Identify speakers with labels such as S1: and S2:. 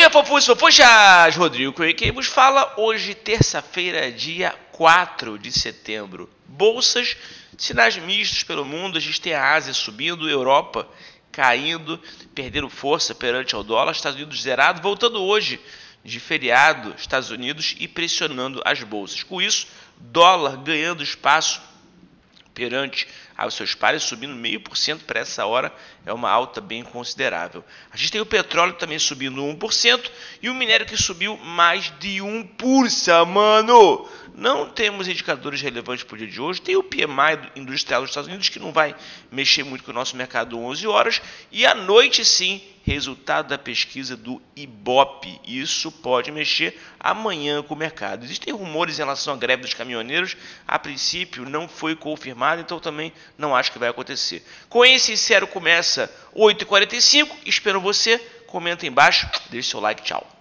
S1: dia, fofuchas! Rodrigo Coelho quem vos fala hoje, terça-feira, dia 4 de setembro. Bolsas, sinais mistos pelo mundo, a gente tem a Ásia subindo, Europa caindo, perdendo força perante ao dólar, Estados Unidos zerado, voltando hoje de feriado, Estados Unidos e pressionando as bolsas. Com isso, dólar ganhando espaço perante aos seus pares, subindo 0,5% para essa hora, é uma alta bem considerável. A gente tem o petróleo também subindo 1% e o minério que subiu mais de 1%, mano! Não temos indicadores relevantes para o dia de hoje. Tem o PMI industrial dos Estados Unidos, que não vai mexer muito com o nosso mercado 11 horas. E à noite, sim, resultado da pesquisa do Ibope. Isso pode mexer amanhã com o mercado. Existem rumores em relação à greve dos caminhoneiros. A princípio, não foi confirmado, então também não acho que vai acontecer. Coelho Sincero começa 8h45. Espero você. Comenta aí embaixo. Deixe seu like. Tchau.